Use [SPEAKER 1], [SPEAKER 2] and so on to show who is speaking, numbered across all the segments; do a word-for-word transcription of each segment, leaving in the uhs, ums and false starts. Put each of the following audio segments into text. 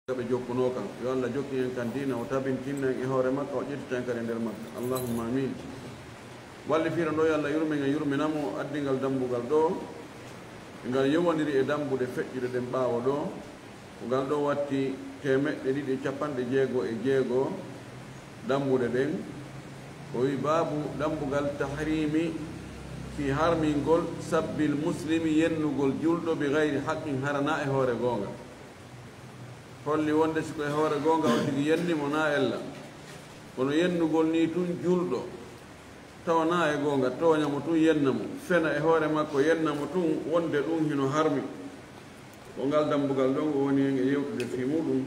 [SPEAKER 1] be jokkuno kan yo Allah jokki en kan dina o tabintinna e hoore makka o ƴettiten kadi nder makka allahumma amin walli fiira ɗo yo Allah yurmin e yurminamo addingal dambugal ɗo ngal yewondiri e dambude feƴƴude ɗen ɓaawo ɗo ko ngal ɗo watti temeɗɗe ɗiɗi capanɗe jeego e jeego dambude ɗen o wi baabu dambugal tahrimi fi harmingol sabbil muslimi yennugol julɗo bi gayri haqqin harana e hoore goonga holli wonde siko e hoore goonga o tigi yennimo na ella kono yennugol ni tun julɗo tawa na e goonga tooñamo tun yennamo fena e hoore makko yennamo tun wonde ɗum hino harmi ko ngal dambugal ɗon o woni hen e yewtude fi muɗum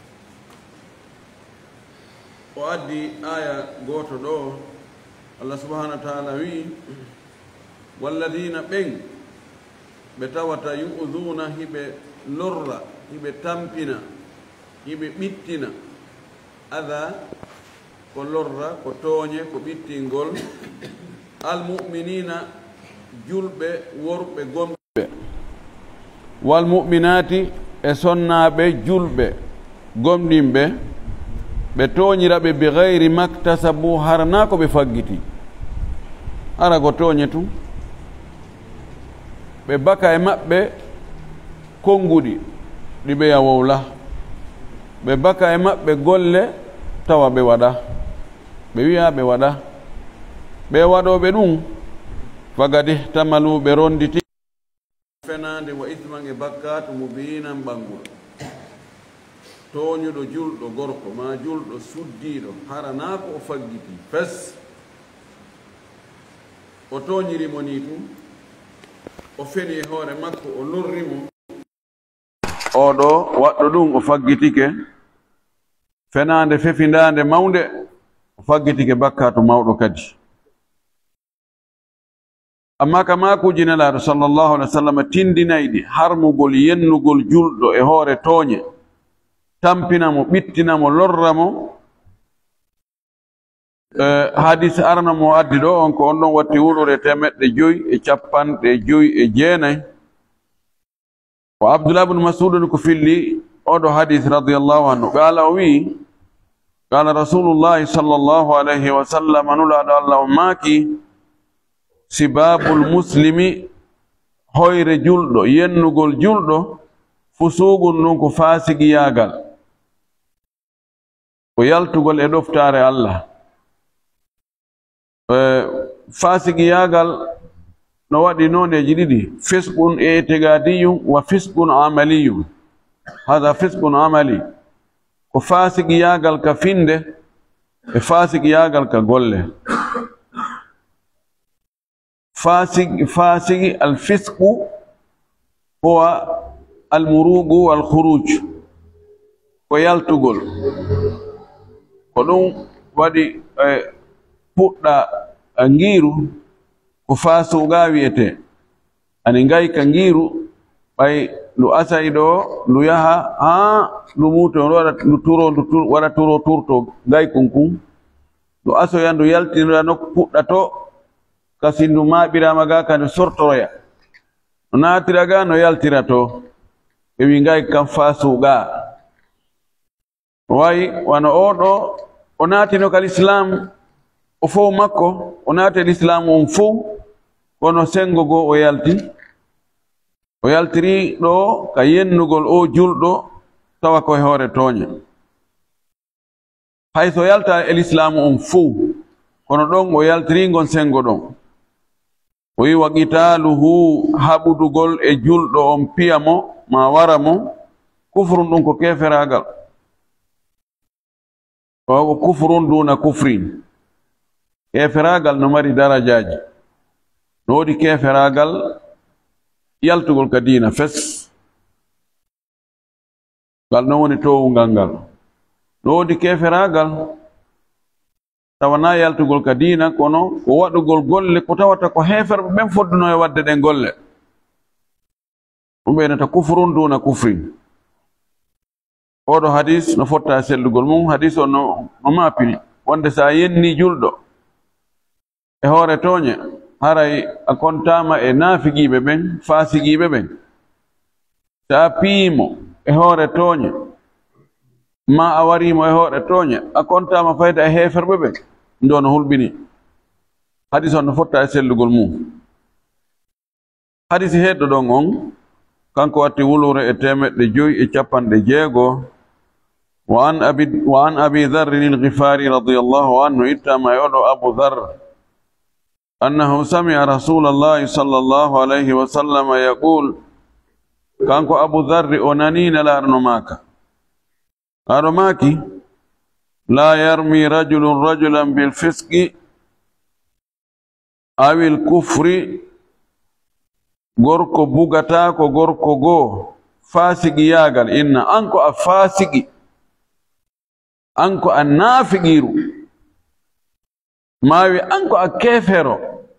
[SPEAKER 1] o addi aya gooto ɗo Allah subhanahu wa taala wi walladina ɓen ɓe tawata yu'duna hiɓe lorra hiɓe tampina hiɓe ɓittina ada ko lorra ko tooñe ko ɓittingol almuminina julɓe worɓe gomɓe walmuminati e sonnaɓe julɓe gomɗinɓe ɓe tooñiraɓe bi gayri maktasabu harana ko ɓe faggiti ara ko tooñe tun ɓe baka e maɓɓe konnguɗi ɗi ɓe yawowla ɓe baka e maɓɓe golle tawa ɓe waɗa ɓe wiya ɓe waɗa ɓe waɗoɓe ɗum fagadi tamalu ɓe ronditi fenande wa ithman e bakkat mubinan ɓangol tooñuɗo julɗo gorko ma julɗo suddiɗo harana ko o faggiti fes o tooñirimo ni tum o feni e hoore makko o lorrimo oɗo waɗɗo ɗum o faggitike fenande fefindande mawnde o faggitike bakkato mawɗo kadi amma ka makuji nelaɗo sallllahu alih wa sallam tindinayɗi harmugol yennugol julɗo e hoore tooñe tampinamo ɓittinamo lorramo Uh, hadis arana mo addi ɗo on ko on ɗon watti wuɗore temeɗɗe joyi e capanɗe joyi e jeenayi o abdoullah bne masudun ko filli oɗo hadis radiallahu anhu qala o wi qala rasulullahi sallllahu alayhi wa sallam nulaɗo allah o maaki sibabul muslimi hoyre julɗo yennugol julɗo fusugol ɗum ko fasigiyagal ko yaltugol e ɗoftare allah fasigiyagal no waɗi noneji ɗiɗi fisqun itigadiyum wa fisqun amaliyum hada fisqun amali ko fasigiyagal ka finde e fasigiyagal ka golle fasig fasigi alfisqu huwa almurugu walkhuruj ko yaltugol ko ɗum waɗi puɗɗa ngiiru ko faasuga wiyete ani ngay ka ngiiru ɓay ndu asay ɗo ndu yaha ha ndu muuto ndu waɗa ndu turo ndu waɗa turo turto ngay kunkun ndu asoya ndu yaltinira nokku puɗɗa to kasi ndu maɓirama ga ka ndu sortoroya no naatira ga no yaltira to ɓe wi ngay kam faasuga wayi wano oɗo o naatino kal islam o fof makko o naate l'islam on fof kono sengo goo o yalti o yaltiri ɗo ka yennugol o julɗo tawa koye hoore tooña hay so yalta e l'islam on fof kono ɗon o yaltiri ngon sengo ɗon o wi wa qitaluhu haɓudugol e julɗo on piyamo ma wara mo kufrun ɗum ko keferagal o ko kufrun duna kufrin keferagal no mari darajaji no woodi keferagal yaltugol ka diina fes ngal non woni towungal ngal no woodi keferagal tawana yaltugol ka diina kono ko waɗugol golle ko tawata ko heferɓe ɓen fodduno e wadde ɗen golle ɗum ɓeynata kufrun duna kufrin oɗo hadis no fotta sellugol mum hadis o no no maapini wonde sa yenni julɗo e hoore tooñe haray a kontama e naafigiiɓe ɓen faasigiiɓe ɓen sa piimo e hoore tooñe ma a warimo e hoore tooña a kontama fayda e heeferɓe ɓe ndo no hulɓini hadis on no fotta e sellugol mum hadis heɗɗo ɗon on kanko watti wulure e temeɗɗe joyi e capanɗe jeego wa an abi wa an abi dharrin al-ghifari radiyallahu anhu ittama e oɗo abu dhar annahu sami'a rasulallahi sallallahu alayhi wa sallam yaqul kanko abu dharri o nanina laarno maka aɗo maki la yarmi rajulun rajulan bil fisqi awil kufri gorko bugata ko gorko goo fasigi yagal inna anko a fasigi anko a naafiqiru mawi anko a kefero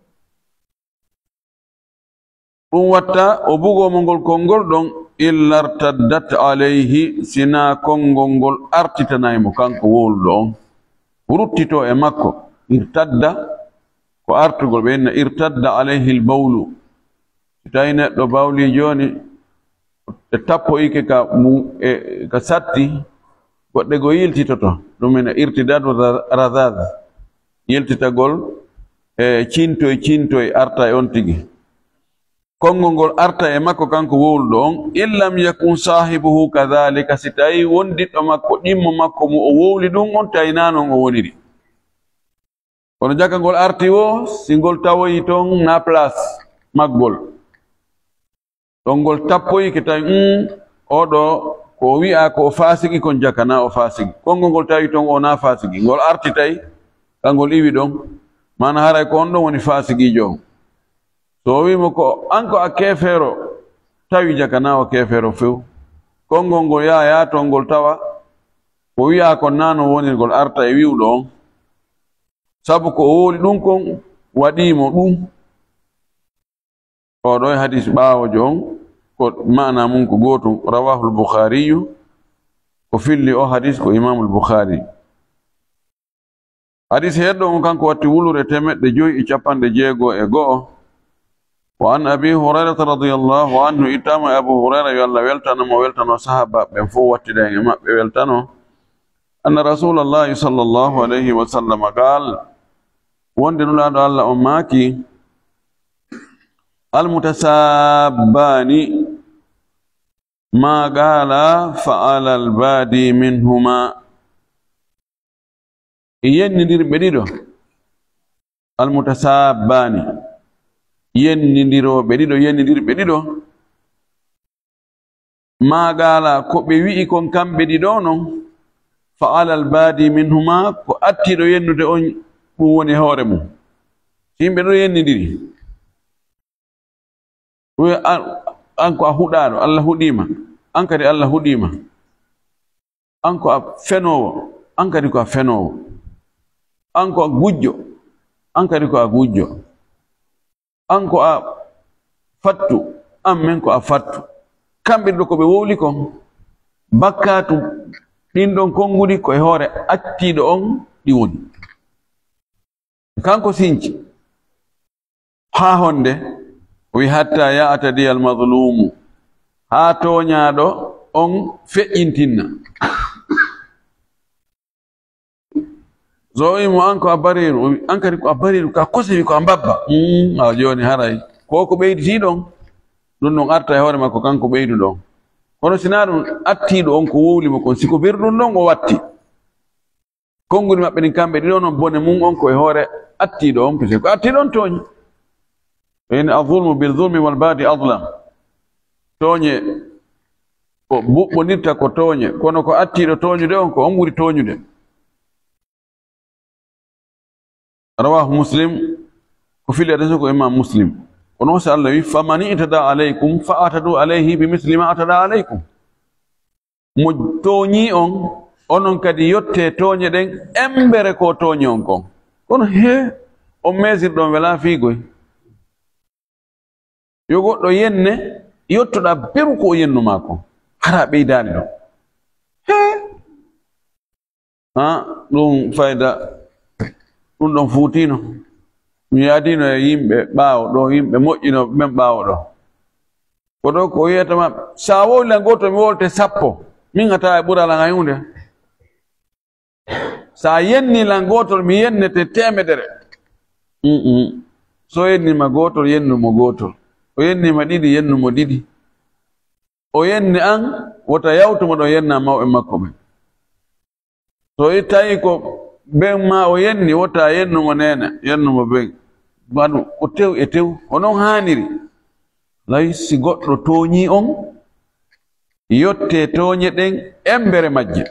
[SPEAKER 1] ɗum watta o bugomo ngol konngol ɗon illa irtaddat alayhi sina konngol ngol artitanaymo kanko wowluɗo on ruttito e makko irtadda ko artugol ɓe inna irtadda alayhi lbawlu so tawi neɗɗo bawli joni e tappo ike ka mu e ka satti goɗɗe go yiltitoto ɗum ene irtidadu radad yiltitagol e cintoy cintoy arta e on tigi konngol ngol arta e makko kanko wowluɗo on illam yakun sahibuhu kadhalika si tawi wondiɗɗo makko ɗimmo makko mo o wowli ɗum on tawi nanon o woniri kono jaka ngol arti wo si ngol tawoyi toon na place maggol ɗon ngol tappoyike tawi um oɗo ko wi'a ko o fasigi kon jakana o fasigi konngol ngol tawi toon o na fasigi ngol arti tawi kangol iwi ɗon mana haray ko on ɗon woni fasigijo on so o wimo ko an ko a kefeero tawi jakana o kefeero few konngol ngol yaya toon ngol tawa ko wi'a ko nano woni ngol arta e wiwɗo on sabu ko o woli ɗum kon waɗimo ɗum oɗo e hadis ɓaawojo on ko mana mum ko gotum rawahu al-bukhariyu ko filli o hadis ko imamu al-bukhari hadis heɗɗo on kanko watti wulure temeɗɗe joyi e capanɗe jeego e go'o wa an abi hurairata radiyallahu anhu ittama abu hurayra yo Allah weltanamo weltano sahaba ɓen fof wattida e maɓɓe weltano anna rasulallahi sallallahu alayhi wa sallam qal wonde nulaɗo Allah on maaki almutasabbani ma qala fa'ala albadi minhuma yennidirɓe ɗiɗo almutasabbani yennidiroɓe ɗiɗo yennidirɓe ɗiɗo ma qala ko ɓe wi'i kon kamɓe ɗiɗo non fa'ala albadi minhuma ko attiɗo yennude on ɗum woni hoore mum yimɓe ɗo yennidiri an ko a huɗaɗo Allah huɗima an kadi Allah huɗima an ko a fenowo an kadi ko a fenowo an ko a gujjo an kadi ko a gujjo an ko a fattu an men ko a fattu kamɓe ɗo ko ɓe wowli kon bakkatu ɗin ɗon konngudi koye hoore attiɗo on ɗi woni kanko sinci ha honde wi hatta ya'tadi al-mazlumu ha toñaɗo on feƴƴintinna so wimo an ko a bariru an kadi ko a bariru ka kosewi ko a mbabba a joni haray ko ko ɓeyditi ɗon ɗum ɗon arta e hoore makko kanko ɓeydu ɗon kono sina ɗum attiɗo on ko wowlimo kon siko birɗum ɗon o watti konngudi maɓɓe ɗin kamɓe ɗiɗo noon bone mum on koye hoore attiɗo on pise ko attiɗo on tooñi in azulmu bilzulmi walbadi adlam tooñe ko buɓɓonirta ko tooñe kono ko attiɗo tooñude on ko on ɓuri tooñude rawahu muslim ko fili adesa ko imam muslim kono so Allah wi faman itada alaykum fa atadu alayhi bimisli ma atada alaykum mo tooñi on onon kadi yotte tooñe ɗen embere ko tooñi on kon kono he on mesirɗon wela fiigoy yo goɗɗo yenne yottoɗa beru ko o yennuma kon hara ɓeydani ɗon he ha ɗum fayda ɗum ɗon fuutino mi yaadino e yimɓe ɓaawo ɗo yimɓe moƴƴinoɓe men ɓaawo ɗo ko ɗo ko wiyatama sa wowlan goto mi wolte sappo min hata e ɓural an hayunde sa yenni lan gotol mi yennete temedere mm -mm. so yenni ma gotol yennu mo gotol o yenni ma ɗiɗi yennu mo ɗiɗi o yenni an wota yawtumo ɗo yenna mawɓe makko ɓen so i tawi ko ɓen ma o yenni wota yennumo nene yennumo ɓen waɗu o tew e tew onon haniri lay si goɗɗo tooñi on yotte tooñe ɗen embere majje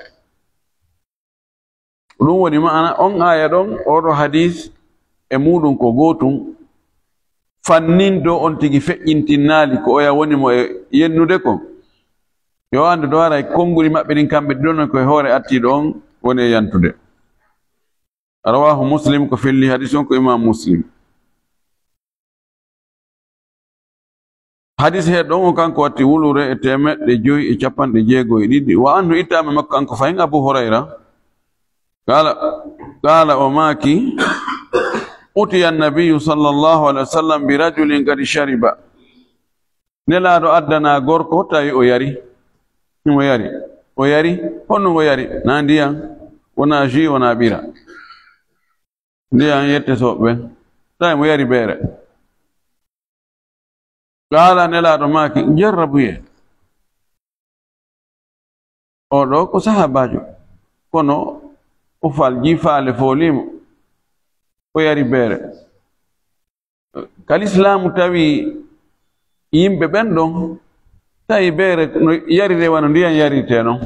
[SPEAKER 1] ɗum woni maana on aya ɗon oɗo hadis e muɗum ko gotum fannin do on tigi feƴƴintinnaali ko oya woni mo e yennude ko yo andu ɗo ara e konnguli maɓɓe ɗin kamɓe ɗiɗon koye hoore attiɗo on woni e yantude rawahu muslim ko felli hadis on ko imam muslim hadis he ɗon o kanko watti wulure e temeɗɗe joyi e capanɗe jeegoye ɗiɗi wa anhu ittama makko kanko fayin abu hurayra qala qala o maaki utiya annabiyu sallallahu alaihi wasallam bi rajulin qad shariba nelaɗo addana gorko tawi o yari o yari o yari honno o yari na ndiyam wona jus wona ɓira ndiyam yette soɓɓe tawi mo yari beere qala nelaɗo maaki jarrabuye oɗo ko sahabajo kono o falji faale foolimo o yari beere kal islamu tawi yimɓe ɓen ɗon tawi beere no yarire wano ndiyam yarite noon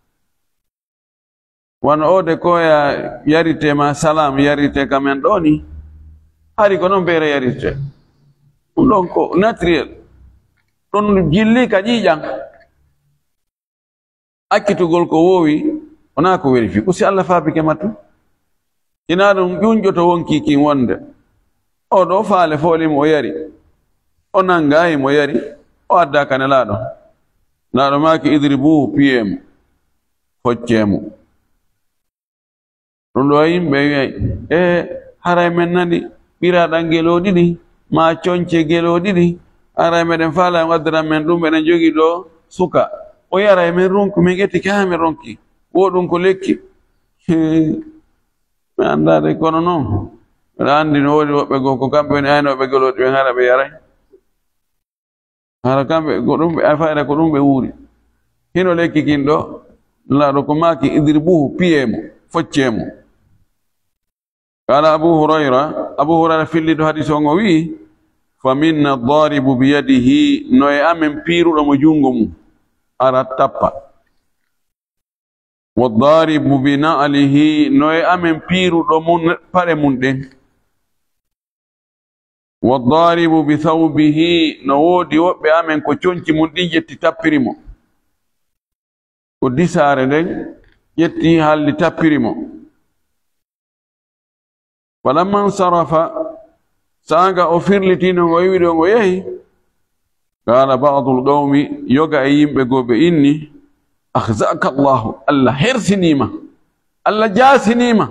[SPEAKER 1] wano ode koya yarite ma salam yarite kamen ɗo ni hari ko noon beere yarite ɗum ɗon ko naturel ɗon jilli ka ƴiiƴan akkitugol ko woowi wona ko wérifi ko si Allah faabike mattu ina ɗum ƴunƴoto wonki kin wonde o ɗo faale foolimo o yari o nangayi mo yari o adda ka nelaɗo naɗo maaki idribuhu piyemo foccemo ɗum ɗo yimɓe wiyay e haray men nani ɓiraɗan gelo ɗiɗi ma conce gelo ɗiɗi aray meɗen faala en waddiran men ɗum eɗen jogii ɗo suka o yara men ronku min ƴettiki ha min ronki wo ɗum ko lekki mi andade kono noon mbiɗa anndi no woodi woɓɓe goo ko kamɓe woni aynoɓe geloɗi ɓen hara ɓe yaray hara kamɓe ko ɗum ɓe fayda ko ɗum ɓe wuuri hino lekki kin ɗo laaɗo ko maaki idribuhu piyemo foccemo qala abu hurayra abu hurayra filliɗo hadis on o wii fa minna daribu biyadihi no e amen piiruɗo mo junngo mum ara tappa wa daribu bi na'lihi no e amen piiruɗo mum paɗe mum ɗen wa daribu bi thawbihi no woodi woɓɓe amen ko conci mum ɗin ƴetti tappirimo ko disaare nden ƴetti halli tappirimo falamman sarafa sanga o firlitino o wiwi ɗo o yehi qala ba'dul qawmi yoga e yimɓe goɓe inni akhzaka allahu allah hersinima allah jasinima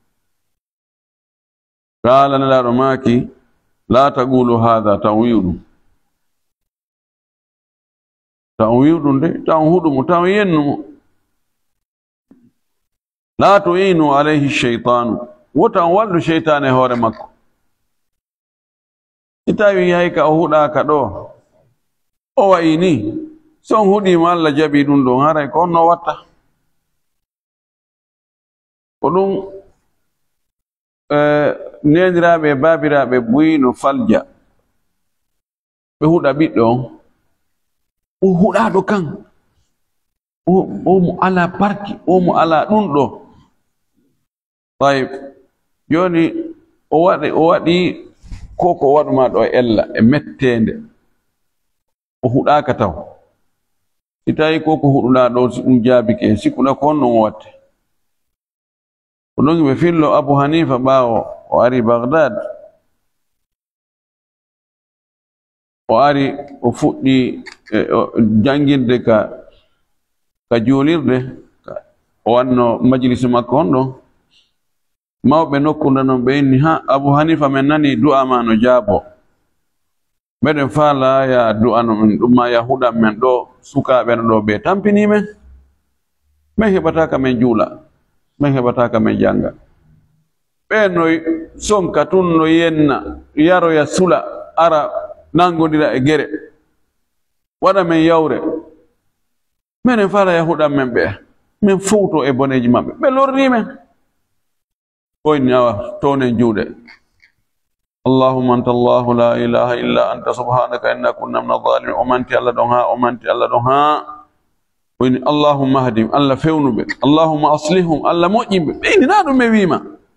[SPEAKER 1] qala nelaɗo maaki la taqulu hada tan wiwɗum tan wiwɗum de tan huɗumo tan yennumo la tu'inu alayhi shaytanu wotan wallu sheytane hoore makko si tawi hay ka o huɗaka ɗo o wayi ni son huɗima allah jaɓi ɗum ɗon haray ko onno watta ko ɗum neniraɓe e babiraɓe ɓuyino falja ɓe huɗa ɓiɗɗo on o huɗaɗo kan o mo ala parki o mo ala ɗum ɗo tayib joni o waɗi o waɗi ko ko waɗuma ɗo e ella e mettende o huɗaka taw si tawi ko ko huɗuɗa ɗo si ɗum jaabike sikkuɗa ko honno o watte ko ɗon ɓe fillo Abu Hanifa ɓawo o ari Baghdad o ari o fuɗɗi jangirde ka ka juulirde o wanno majlisi makko on ɗon mawɓe nokkude noon ɓe inni ha Abu Hanifa men nani du'a ma no jaabo meɗen faala ya du'a no men ɗum ma ya huɗan men ɗo sukaɓe no ɗo ɓe tampini men min heɓata ka men juula men heɓata ka men janga ɓe no sonka tun no yenna yaroya sula ara nangodira e gere waɗa men yawre minen fara yahuɗan men ɓe min fowto e boneji maɓɓe ɓe lorni men koyni awa tonen juuɗe allahumma anta allahu la ilaha illa anta subhanaka inna kunna min adh-dhalimin o manti allah ɗon ha o manti allah ɗon ha koyni allahumma hadim allah fewnuɓe allahumma aslihum allah moƴƴinɓe ɓeynina ɗum ɓe wima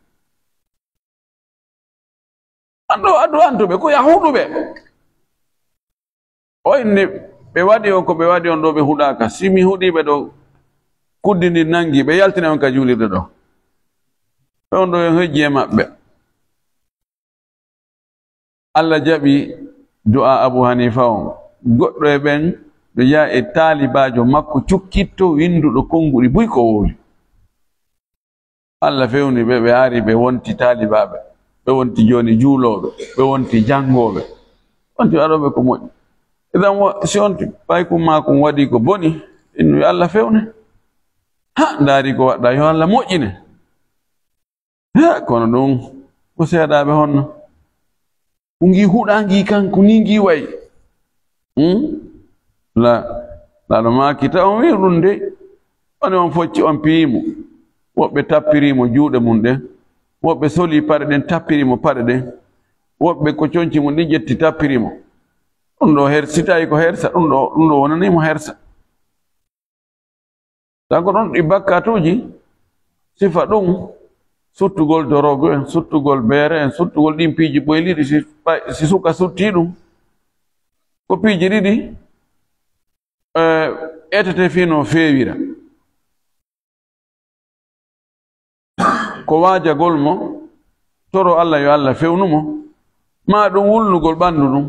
[SPEAKER 1] anɗo addu antuɓe ko yahuɗuɓe o inni ɓe waɗi on ko ɓe waɗi on ɗo ɓe huɗaka simi huɗiɓe ɗo kuddidi nangi ɓe yaltina on ka julirde ɗo on ɗo en hejji e maɓɓe Allah jaɓi du'a Abu Hanifa on goɗɗo e ɓen ɓe yaha e taalibajo makko cukkitto winduɗo konguɗi buy ko wowi Allah fewni ɓe ɓe ari ɓe wonti taalibaɓe ɓe wonti joni juuloɓe ɓe wonti jangoɓe wonti waɗoɓe ko moƴƴi idan si onti paykum makum waɗi ko boni innu yo Allah fewne ha ndaari ko waɗɗa yo Allah moƴƴine ha kono ɗum ko seeɗaɓe honno ko ngi huɗangi kanko ni ngi wayi la laɗo makita on wi ɗum de oni on focci on piyimo woɓɓe tappirimo juuɗe mum ɗen woɓɓe soli paɗe ɗen tappirimo paɗe ɗen woɓɓe ko conci mum ɗin ƴetti tappirimo ɗum ɗo her si tawi ko hersa ɗum ɗo ɗum ɗo wonanimo hersa tan ko ɗon ɗi bakkatuji sifa ɗum suttugol dorogo en suttugol beere en suttugol ɗin piiji ɓoyliɗi si si suka sutti ɗum ko piiji ɗiɗi etete fino feewira ko waajagol mo toro Allah yo Allah fewnumo ma ɗum wulnugol ɓanndu ɗum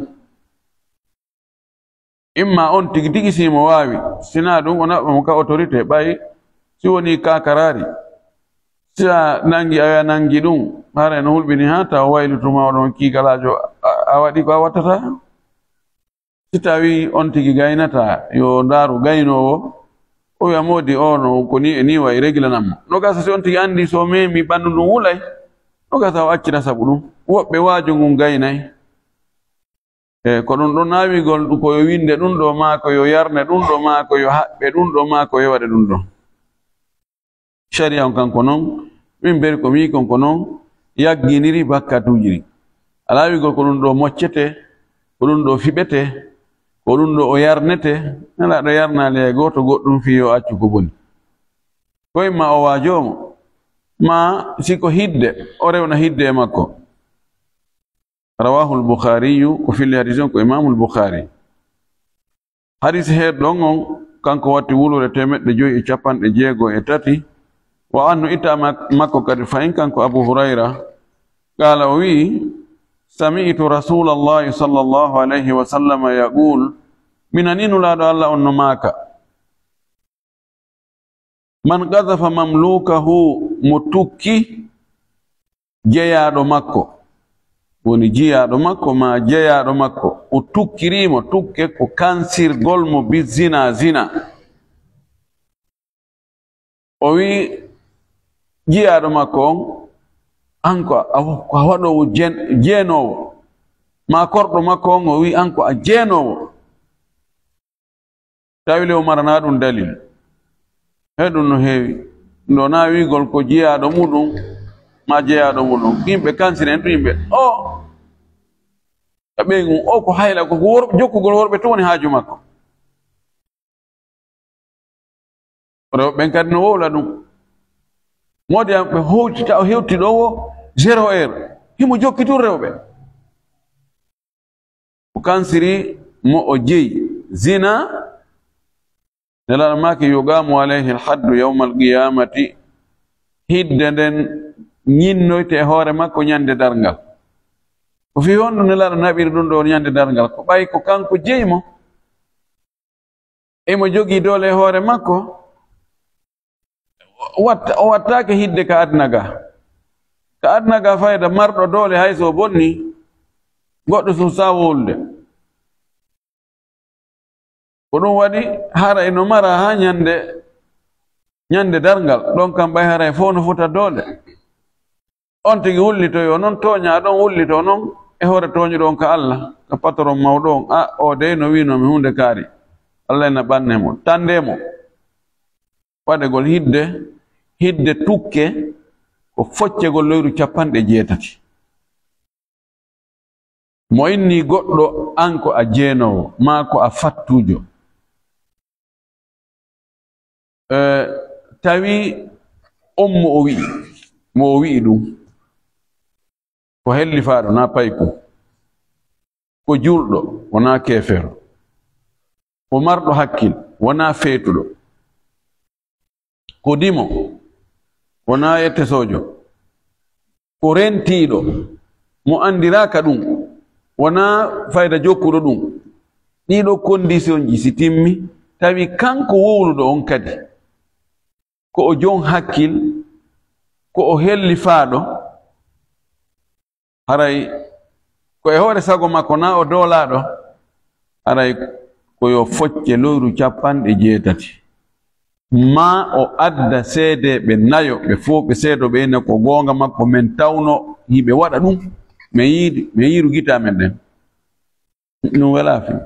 [SPEAKER 1] imma on tigi tigi simo waawi sina ɗum o naɓɓa mo ka autorité ɓayi si woni kakarari si a nangi aya nangi ɗum hara no hulɓini ha taw waylituma oɗon kiikalajo a waɗi ko a wattata si tawi on tigi gaynata yo ndaaru gaynowo o wiya moodi o no ko ni e ni wayi réglanammo no gasa si on tigi andi so memi ɓanndu ɗum wulay no gasa o accita sabu ɗum woɓɓe waajo ngun gaynay e ko ɗum ɗo naawigol ko yo winde ɗum ɗo ma ko yo yarne ɗum ɗo ma ko yo haɓɓe ɗum ɗo ma ko yo waɗe ɗum ɗo sharia on kanko noon min mberi ko mi kon ko noon yagginiri bakkatujiri alaawigol ko ɗum ɗo moccete ko ɗum ɗo fiɓete ko ɗum ɗo o yarnete nelaɗo yarnali e goto goɗɗum fi yo accu ko boni koye ma o waajomo ma siko hidde o rewna hidde e makko rawahu lbukhariyu ko filli hadis on ko imamu lbukhari hadis heerɗon on kanko watti wulure temeɗɗe joyi e capanɗe jeego e tati wa annu itta makko kadi fayin kanko abu hurayra qala o wi sami'tu rasulallahi sallallahu alayhi wa sallam yaqul minaninu laaɗo allah on no maaka man qadafa mamlukahu mo tukki jeyaɗo makko woni jiyaɗo makko ma jeyaɗo makko o tukkirimo tukke ko kansirgol mo bi zina zina o wi jiyaɗo makko on anko a waɗowo jeenowo ma korɗo makko on o wi anko a jeenowo tawi le o marana ɗum dalil he ɗum no heewi ndo na wigol ko jiyaɗo muɗum ma jeyaɗo muɗum yimɓe kansir en ɗum yimɓe o ɓeygum o ko hayla ko worɓe jokkugol worɓe to woni haaju makko rewɓen kadi no wowla ɗum modi am ɓe howtita o hewtiɗo wo zéro heure himo jokkitur rewɓe o kansiri mo o jeyi zina nelaɗo maki yugamu alayhi alhaddu yawma alqiyamati hidde nden ñinnoyte e hoore makko ñande darngal ko fi honɗu nelaɗo naɓiri ɗum ɗo ñande darngal ko ɓayi ko kanko jeymo emo jogii doole e hoore makko watta o wattake hidde ka adna ga ka adna ga fayda marɗo doole hay so bonni goɗɗo susa wolde ko ɗum waɗi hara eno mara ha ñande ñande darngal ɗon kam ɓay haray fof no fota doole on tigi hullitoyo noon tooña ɗon hullito noon e hoore tooñuɗo on ka Allah ka patron mawɗo on a o de no winomi hunde kaari Allah ena ɓannemo tandemo waɗegol hidde hidde tukke ko foccegol leyru capanɗe jeetati mo inni goɗɗo an ko a jeenowo ma ko a fattujo e tawi on mo o wi'i mo o wi'i ɗum ko hellifaɗo na payku ko julɗo wona keefero ko marɗo hakkil wona feetuɗo ko dimo wona yettesojo ko rentiɗo mo andiraka ɗum wona fayda jokkuɗo ɗum ɗiɗo condition ji si timmi tawi kanko wowluɗo on kadi ko o jon hakkil ko o hellifaɗo haray ko e hoore sago makko na o doolaɗo haray ko yo focce lewru capanɗe jeetati ma o adda seedeɓe nayo ɓe fof ɓe seedo ɓe ene ko goonga makko men tawno yiɓe waɗa ɗum min yiiɗi min yiiru gita men ɗen ɗum wela fi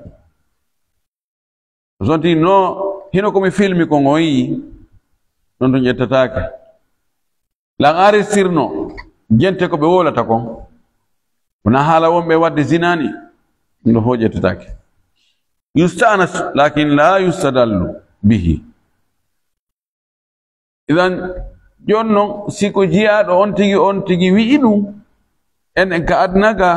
[SPEAKER 1] sonti no hino komi filmi ko ngo yii non to ƴettatake lan aristirno gente ko ɓe wolata kon wona haala wonɓe wadde zinani ɗum ɗo fof ƴettatake yustanas lakin la yustadallu bihi idan jon non siko jiyaɗo on tigi on tigi wi'i ɗum enen ka adnaga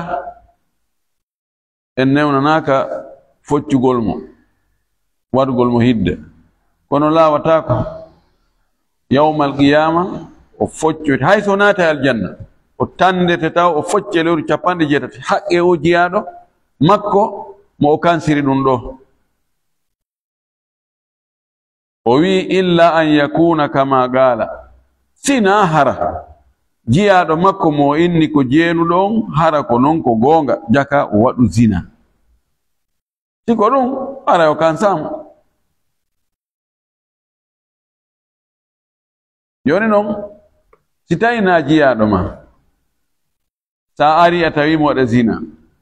[SPEAKER 1] en newnanaka foccugol mo waɗugol mo hidde kono lawatako yawmal qiyama o foccoyte hay so naata aljanna o tandete taw o focce lewru capanɗe jeetati haqqe o jiyaɗo makko mo o kansiri ɗum ɗo o wi illa an yakuna kama gala sina hara jiyaɗo makko mo inni ko jeenuɗo on hara ko non ko goonga jaka o waɗu zina siko ɗum ara o kansamo joni noon si tawi na jiyaɗo ma sa ari a tawi mo waɗa zina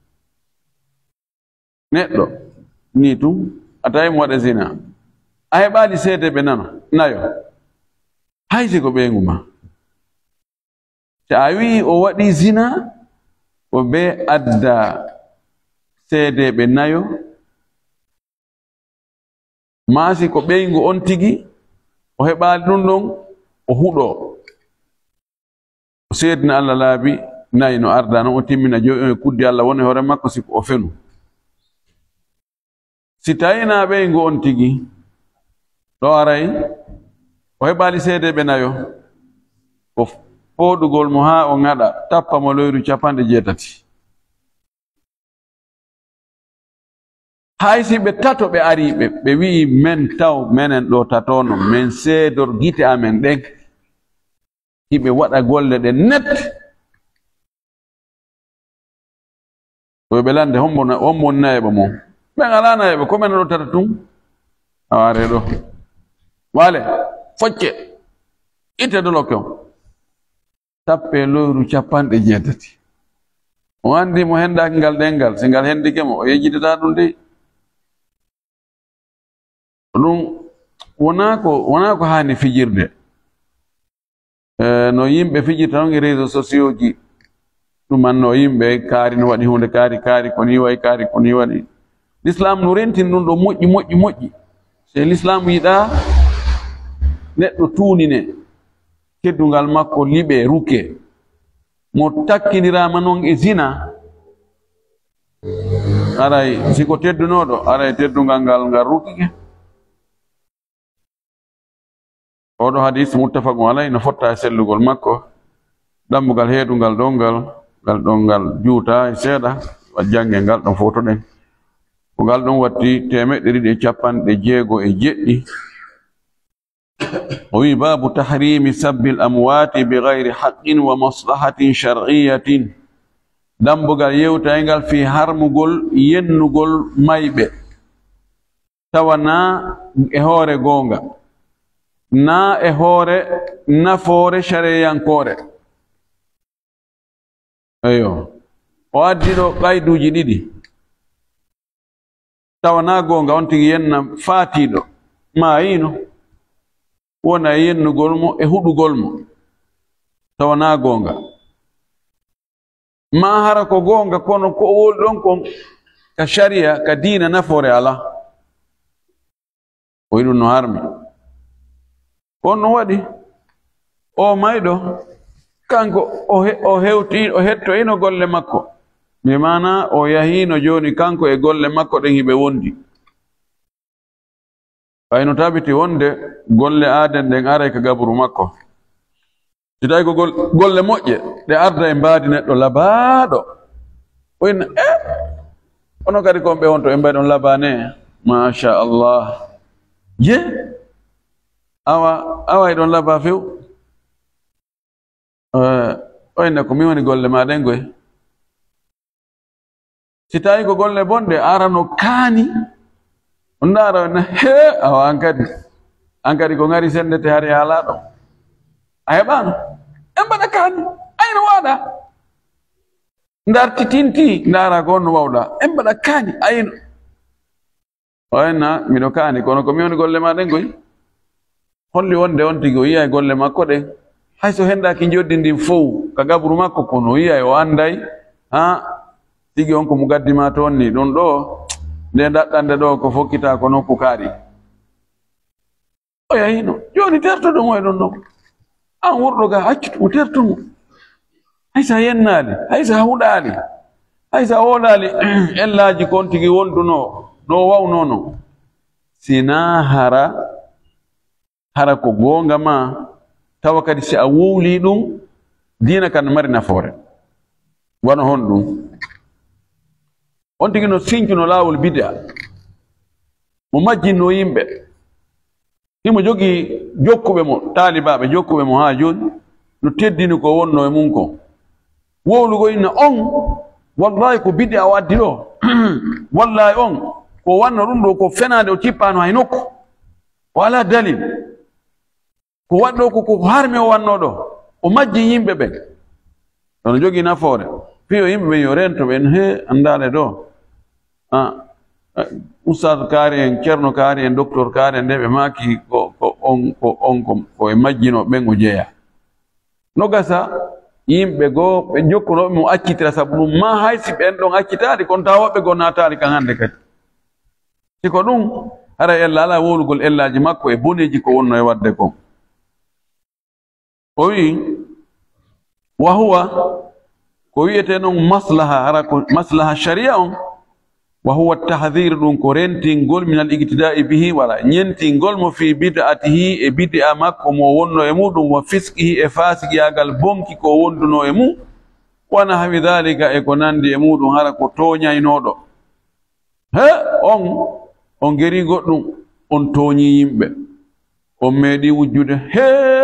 [SPEAKER 1] neɗɗo ni tum a tawi mo waɗa zina a heɓali seede ɓe nano nayo hay siko ɓeygu ma so a wi o waɗi zina o be adda seedeɓe nayo maasi ko ɓeygu on tigi o heɓali ɗum ɗon o huɗo o seedina Allah laabi nayi no arda noon o timmina joyi on e kuddi Allah woni hoore makko siko o fenu si tawina ɓeygu on tigi ɗo aray o heɓali seedeɓe nayo ko fooɗugol mo ha o ŋaɗa tappa mo lewru capanɗe jeetati hay si ɓe tato ɓe ariɓe ɓe wi'i men taw menen ɗo tatono men seedor gite amen ɗen hiɓe waɗa golle ɗe net koɓe lande hombo nayeɓa mo ɓen ala nayeɓe ko men ɗo tata tum aware ɗo wale focce itte doloke o tappe lewru capanɗe jeetati o andi mo hendaki ngal ɗengal si ngal hendike mo o yejjitata ɗum dey ɗum wona ko wona ko hani fijirde no yimɓe fijirta noon e réseau sociaux ji ɗumanno yimɓe kaari no waɗi hunde kaari kaari ko ni wayi kaari ko ni waɗi l'islam no rentin ɗum ɗo moƴƴi moƴƴi moƴƴi se l'islam yiɗa neɗɗo tuunine keddungal makko liɓe ruke mo takkinirama noon e zina aray siko teddunoɗo aray teddungal ngal ngal rukike oɗo hadis muttafaqun alayhi no fotta e sellugol makko ɗambugal heedungal ɗon ngal ngal ɗon ngal juuta e seeɗa wa jange ngal ɗon foto ɗen ko ngal ɗon watti temeɗɗe ɗiɗi e capanɗe jeego e jeɗɗi o wi babu tahrimi sabbi l amwati bi gayri haqqin wa maslahatin shar'iyatin dambugal yewtayngal fi harmugol yennugol mayɓe tawana e hoore goonga na e hoore nafoore shareyankore eyo o addi ɗo qayduji ɗiɗi tawa na gonga on tigi yenna faatiɗo ma yino wona yennugol mo e huɗugol mo tawa na gonga ma hara ko gonga kono ko wol ɗon kon ka sharia ka diina nafoore ala o yiɗum no harmi kono waɗi o mayɗo kanko o hewti o hettoyino golle makko mi mana o yahino joni kanko e golle makko ɗen hiɓe wondi ɓayno tabiti wonde golle aaden ɗen aray ka gaburu makko si tawi ko golle moƴƴe ɗe arda e mbaadi neɗɗo labaaɗo o inna e ono kadi kon ɓe wonto e mbaɗi ɗon labane machallah je awa awa e ɗon laba few o inna ko mi woni golle maɗen goy si tawi ko golle bonɗe arano kaani on ndaara na he awa an kadi an kadi ko ngari sendete hari haalaɗo a heɓano en mbaɗa kaani ayno waɗa ndarti tinti ndaara ko onno wawɗa en mbaɗa kaani ayno o enna miɗo kaani kono ko mi woni golle maɗen goy holli wonde on tigi o yiya e golle makko ɗen hayso henɗaki joddi ndin fof ka gabru makko kono o yiya o anday ha tigi on ko mo gaddima toon ni ɗum ɗo nde daɗɗande ɗo ko fokkita ko nokku kaari o yahino joni tertoɗo mo e ɗon ɗon an wurɗo ga accutumo tertumo haysa yennaali haysa huɗaali haysa woɗaali ellaji kon tigi wonduno no wawnono sina hara hara ko goonga ma tawa kadi si a wowli ɗum diina kan mari nafoore wano hon ɗum on tigi no siñcuno laawol bida mo majjinno yimɓe himo jogii jokkuɓe mo taalibaɓe jokkuɓe mo haa jooni no teddini ko wonno e mum ko wowlugo inna on wallahi ko bidi a waddi ɗo wallahi on ko wanno ɗum ɗo ko fenade o cippano hay nokku o ala dalil ko waɗɗo ko ko harmi o wanno ɗo o majji yimɓe ɓen ono jogii nafoore fiyo yimɓe ɓen yo rento ɓen he andale ɗo ustad kaari en ceerno kaari en docteur kaari en nde ɓe maaki ko on ko on ko e majjino ɓen o jeeya no gasa yimɓe goo ɓe jokkunoɓe mo accitira sabu ɗum ma haysi ɓen ɗon accitaɗi kono tawa woɓɓe goo naataɗi kan hannde kadi siko ɗum hara ella ala wowlugol ellaji makko e boneji ko wonno e wadde kon o wi wa huwa ko wiyete noon maslaha hara ko maslaha sharia on wa huwa tahdhir ɗum ko rentingol min al igtida'i bihi wala ñentingol mo fi bid'atihi e bid'a makko mo wonno e muɗum wa fiskihi e fasigiyagal bonki ko wonduno e mum wana hawi dhalika e ko nandi e muɗum hara ko toñaynoɗo he on on geri goɗɗum on tooñi yimɓe on meeɗi wujjude he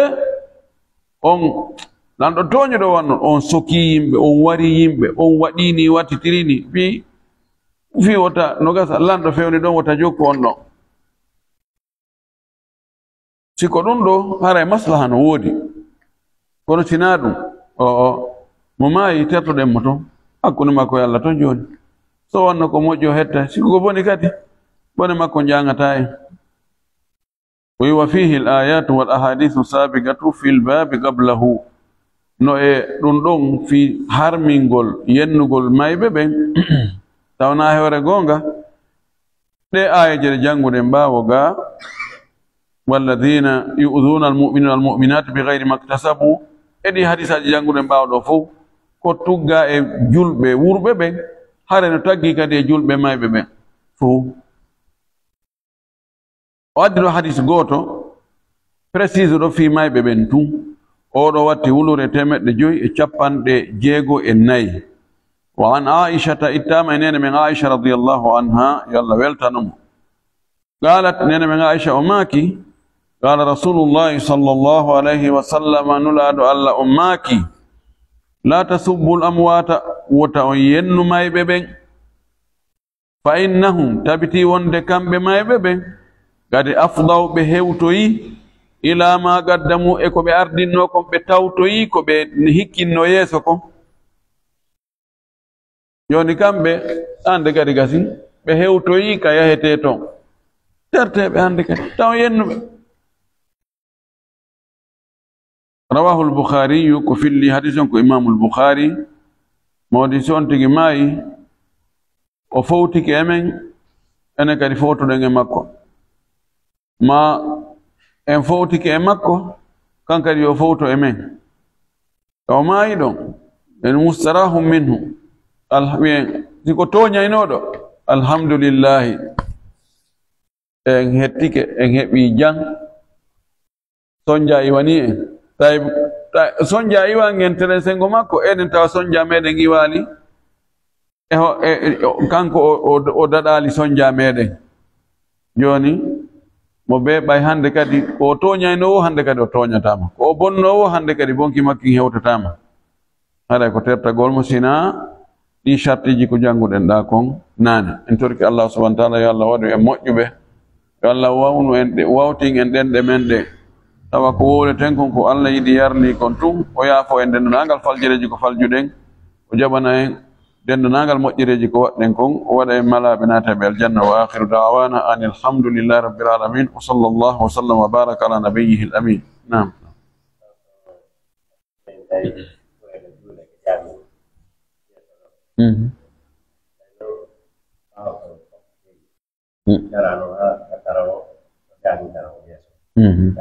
[SPEAKER 1] on nanɗo tooñuɗo wannon on soki yimɓe on wari yimɓe on waɗini wattitirini fi fi wota no gasa lanɗo fewni ɗon wota jokku on ɗon siko ɗum ɗo hara e maslaha no woodi kono sina ɗum o o mo maayi tertoɗen mo toon hakkunde makko e Allah toon jooni so wanno ko moƴƴo hetta siko ko boni kadi bone makko jangata en o yiwa fihi l ayatu wal ahadithu sabiqatu fi l babi qablahu no e ɗum ɗon fi harmingol yennugol mayɓe ɓen tawna hewre goonga ɗe ayaje ɗe jannguɗen mbaawo ga walladina yu'duna almu'minina almu'minat bigayri maktasabu eɗi hadisaji jannguɗen mbaawo ɗo fof ko tugga e julɓe wurɓe ɓen hare no taggi kadi e julɓe mayɓe ɓen fof o addi ɗo hadis gooto précise ɗo fi mayɓe ɓen tun oɗo watti wulure temeɗɗe joyi e capanɗe jeego e nayi wa an aishata ittama e nene men aicha radiallahu anha yo Allah weltanamo qalat nene men aicha o maaki qala rasulullahi sallllahu alayhi wa sallam nulaɗo Allah o maaki la tasubbu l amwata wota on yennu mayɓe ɓen fa innahum tabiti wonde kamɓe mayɓe ɓen kadi afdaw ɓe hewtoyi ila ma gaddamu e ko ɓe ardinno kon ɓe tawtoyi ko ɓe hikkinno yeeso kon joni kamɓe hande kadi gasi ɓe hewtoyi ka yahete ton terteɓe hande kadi taw yennuɓe rawahu lbukhariyu ko filli hadis on ko imamu lbukhari mawdi so on tigi maayi o fowtike emen ene kadi fowtoɗen e makko ma en fowtike e makko kan kadi yo fowto e men o maayi ɗon en mustarahum minhu wiyen siko toñaynoɗo alhamdulillahi en hettike en heɓi jang sonja iwani en tay sonja iwan en tere sengo makko enen tawa sonja meɗen iwali e kanko o daɗali sonja meɗen joni mo be ɓay hande kadi ko toñaynowo hande kadi o toñatama ko bonnowo hande kadi bonki makki hewtatama haɗa ko tertagol mo sina ɗi chartiji ko jannguɗen ɗa kon nane en torki Allah subhanahu wa ta'ala yo Allah waɗu en moƴƴuɓe yo Allah wawnu en wawtin en ɗenɗe men ɗe tawa ko wowleten kon ko Allah yiɗi yarni kon tun o yaafo en dendonagal faljireji ko faljuɗen o jaɓana en dendonagal moƴƴireji ko waɗɗen kon o waɗa en malaɓe naataɓe aljanna wa akhiru da'wana an alhamdulillahi rabbil alamin wa sallallahu wa sallam wa baraka ala nabiyyihi al amin. Naam. Mm-hmm. Mm-hmm.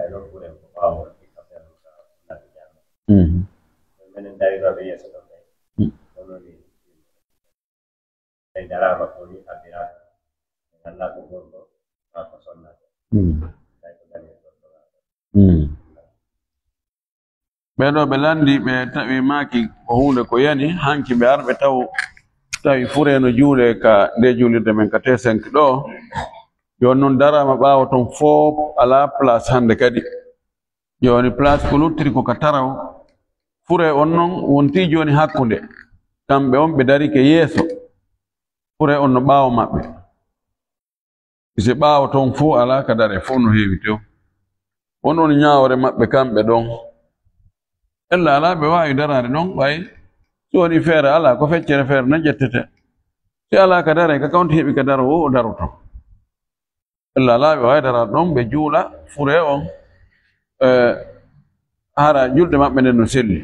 [SPEAKER 1] ɓeɗo ɓe landi ɓe tawi maki ko hunde ko yani hanki ɓe arɓe taw tawi fureno juule ka nde juulirde men ka T cinq ɗo joni noon darama ɓawo ton fof ala place hande kadi joni place ko luttiri ko ka taraw fure on noon wonti joni hakkude kamɓe on ɓe dari ke yeeso fure on no ɓawo maɓɓe si ɓawo ton fof ala ka dare fof no heewi tew on on ñawore maɓɓe kamɓe ɗon ella ala ɓe wawi darade ɗon ɓay so woni feere ala ko feccere feere na ƴettete si ala ka dare ka kawti heeɓi ka daro o o daroto ella ala ɓe wawi darade ɗon ɓe juula fure on hara julde maɓɓe nden no selli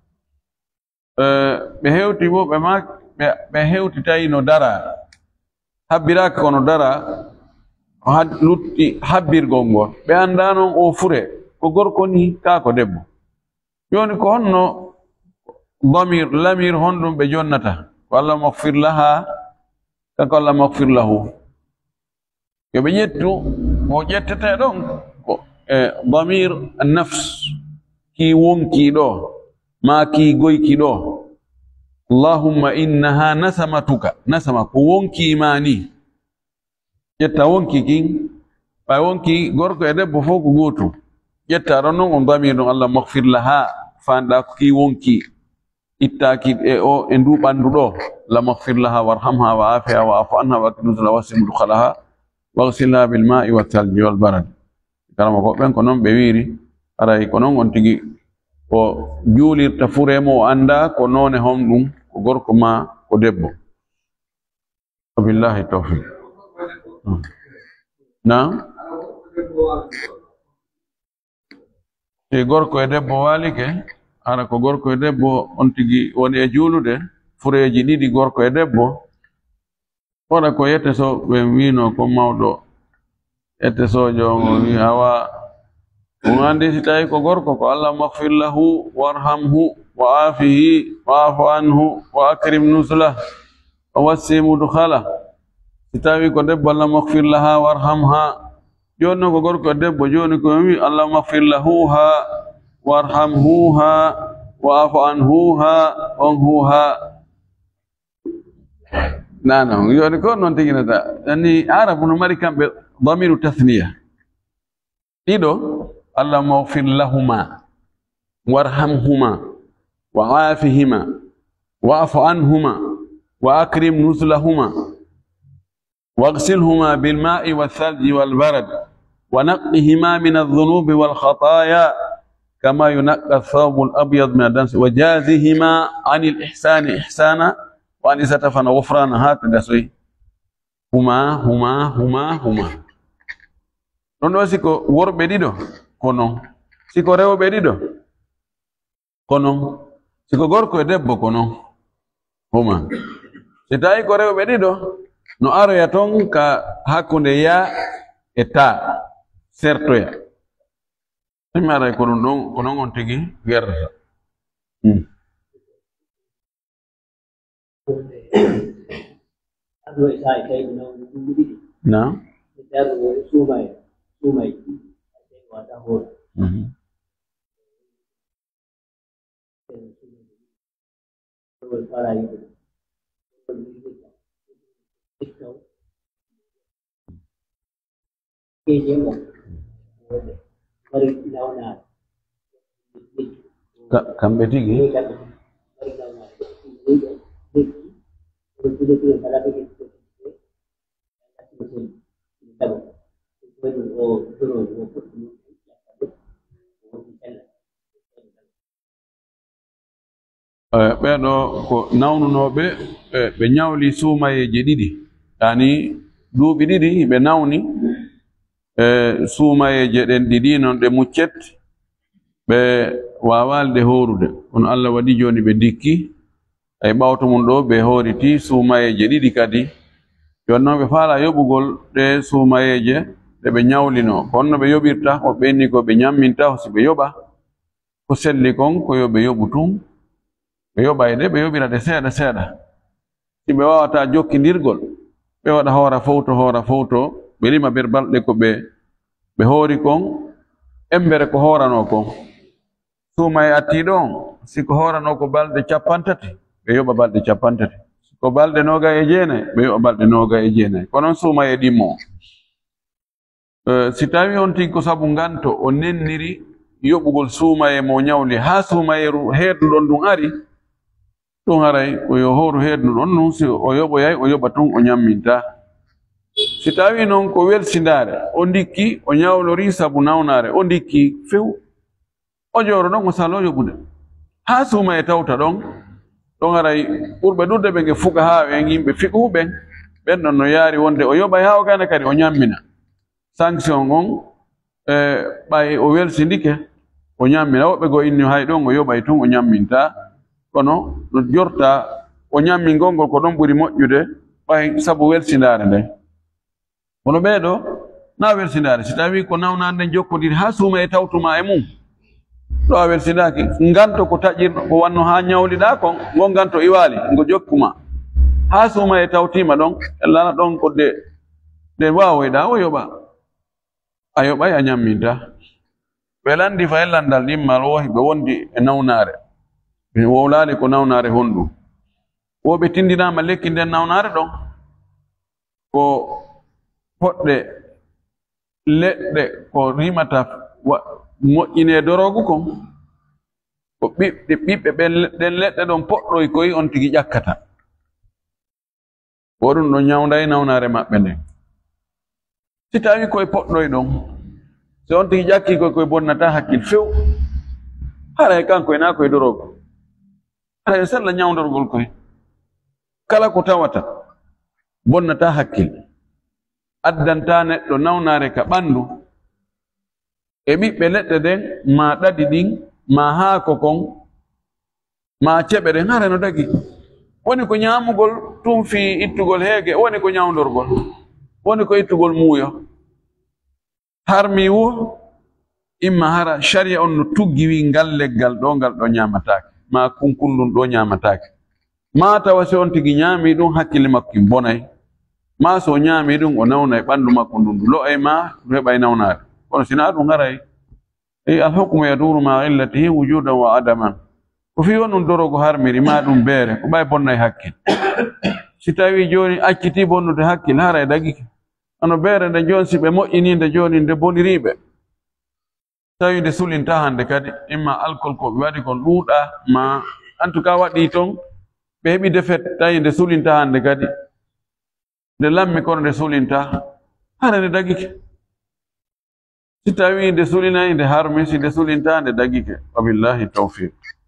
[SPEAKER 1] ɓe hewti bo ɓe ma ɓe hewti tawi no dara habbiraka kono dara ha lutti habbirgol ngol ɓe anda noon o fure ko gorko ni ka ko debbo joni ko honno damir lamir honɗum ɓe jonnata ko Allah maghfir laha kako Allah maghfir lahu yo ɓe ƴettu mo ƴettete ɗon ko e damir annafs ki wonkiɗo ma ki goykiɗo allahumma innaha nasamatuka nasama ko wonkimani ƴetta wonki kin ɓay wonki gorko e debbo fof ko gotum ƴetta ɗon noon on damir ɗon Allah maghfir laha fanɗa ko ki wonki ittaki e o e ndu ɓandu ɗo Allah maghfir laha warhamha wa afiha wa afu anha wa aknuzla wasim dukhalaha waghsilha bil ma'i wa thalji wal barad karama ko ɓen ko noon ɓe wiri aray ko noon on tigi o juulirta furemo o anda ko none hon ɗum ko gorko ma ko debbo billahi tawfiq na e gorko e debbo walike ara ko gorko e debbo on tigi woni e juulude fureji ɗiɗi gorko e debbo waɗa ko yette so ɓe wino ko mawɗo ette sojo o wi hawa on andi si tawi ko gorko ko Allah maghfir lahu warhamhu wa afihi wa afu anhu wa akrim nuzlah wa wassi mudkhala si tawi ko debbo Allah maghfir laha warhamha joni noon ko gorko e debbo joni ko wi Allah maghfir lahuha warhamhuha wa afu anhuha wanhuha nana joni ko noon tiginata ani arabu no mari kamɓe damiru tathniya ɗiɗo Allah maghfir lahuma warhamhuma wa afihima wa afu anhuma wa akrim nuzlahuma waghsilhuma bil ma'i wal thalji wal barad ونقهما من الذنوب والخطايا كما ينقى الثوب الأبيض من الدنس وجازهما عن الإحسان إحسانا وأن يستفن غفرانا هكذا سوي هما هما هما هما نون سيكو وربه ديدو كونو سيكو رewbe dido kono siko gorko e debbo kono huma se tawi ko rewbe dido no aroya ton ka hakkunde ya e ta sertoya imara ko non ko non on tigi werta hmm
[SPEAKER 2] ado sai kai no
[SPEAKER 1] na
[SPEAKER 2] da su mai su mai sai wata ho
[SPEAKER 1] mhm
[SPEAKER 2] para ir que llevo mari launa
[SPEAKER 1] kambe tigi
[SPEAKER 2] mari launa itu itu para que
[SPEAKER 1] ɓeɗo ko nawnunoɓe ɓe ñawli suumayeje ɗiɗi yani duuɓi ɗiɗi ɓe nawni e suumayeje ɗen ɗiɗi noon ɗe muccet ɓe wawalde horude kono Allah waɗi joni ɓe dikki ay ɓawto mum ɗo ɓe horiti suumayeje ɗiɗi kadi joni noon ɓe faala yoɓugol ɗe suumayeje ɗe ɓe ñawlino honno ɓe yoɓirta o ɓenni ko ɓe ñamminta si ɓe yoɓa ko selli kon ko yo ɓe yoɓu tum ɓe yoɓay de ɓe yoɓira de seeɗa seeɗa si ɓe wawata jokkidirgol ɓe waɗa hoora fowto hoora fowto ɓe rima ber balɗe ko ɓe ɓe hoori kon embere ko hoorano kon suuma e attiɗo on siko hoorano ko balɗe capantati ɓe yoɓa balɗe capantati ko balɗe noga e jeenayi ɓe yoɓa balɗe noga e jeenayi ko noon suuma e ɗimmo si tawi on tigi ko sabu nganto o nenniri yoɓugol suumaye mo ñawli ha suumayeru heerduɗon ɗum ari ɗum haray ko yo horu heerduɗon ɗum si o yoɓoyay o yoɓa tun o ñamminta si tawi noon ko welsindare o ndikki o ñawlori sabu nawnare o ndikki few o joro ɗon o salo yoɓude ha suumaye tawta ɗon ɗon haray ɓurɓe ɗuɗde ɓe nge fuka ha ɓen yimɓe fiɓuɓen ɓen ɗon no yaari wonde o yoɓay ha o gane kadi o ñammina sanction on e ɓay o welsindike o ñammina woɓɓe go inni hay ɗon o yoɓay tun o ñamminta kono no jorta o ñammingol ngol ko ɗon ɓuri moƴƴude ɓay sabu welsindare nde kono ɓeeɗo na welsindare si tawi ko nawnade nden jokkodiri ha suuma e tawtuma e mum ɗo a welsindaki nganto ko taƴirɗo ko wanno ha ñawliɗa kon ngo nganto iwali ngo jokkuma ha suuma e tawtima ɗon e lana ɗon ko de de wawoyɗa o yoɓa a yoɓay a ñamminta ɓe landi fa e landal ɗimmal wohi ɓe wondi e nawnare ɓe wowlali ko nawnare honɗum woɓe tindinama lekki nden nawnare ɗon ko poɗɗe leɗɗe ko rimata moƴƴine dorogu kon ko ɓiɓɓe ɓiɓɓe ɓen leɗɗe ɗon poɗɗoy koye on tigi ƴakkata wo ɗum ɗon ñawday nawnare maɓɓe nden si tawi koye poɗɗoy ɗon so on tigi ƴakki koye koye bonnata hakkil few haray kankoye na koye dorogo haray sella ñawdorgol koye kala ko tawata bonnata hakkil addanta neɗɗo nawnare ka ɓandu e ɓiɓɓe leɗɗe ɗen ma ɗaɗi ɗin ma haako kon ma ceɓe ɗen hara no dagi woni ko ñamugol tum fi ittugol heege woni ko ñawdorgol woni ko ittugol muuyo har mi wo imma hara sharia on no tuggi wi ngal leggal ɗo ngal ɗo ñamatake ma kunkullum ɗo ñamatake ma tawa si on tigi ñaami ɗum hakkille makko bonay ma so ñaami ɗum o nawna e ɓanndu makko ndun ndu lo'ay ma ɗum heɓay nawnare kono sina ɗum haray ey alhukmu yaduru ma illatihi wujudan wa adaman ko fi wonɗum dorogo harmiri ma ɗum beere ko ɓay bonnay hakkil si tawi joni acciti bonnude hakkil haray dagike ano beere nde joni si ɓe moƴƴininde joni nde boniriɓe tawi nde sulinta hande kadi imma alcool ko ɓe waɗi kon ɗuuɗa ma en tout cas waɗi toon ɓe heɓi defet tawi nde sulinta hande kadi nde lammi kono nde sulinta hara nde dagike si tawi nde sulina nde harmi si nde sulinta nde dagike wabillahi tawfiq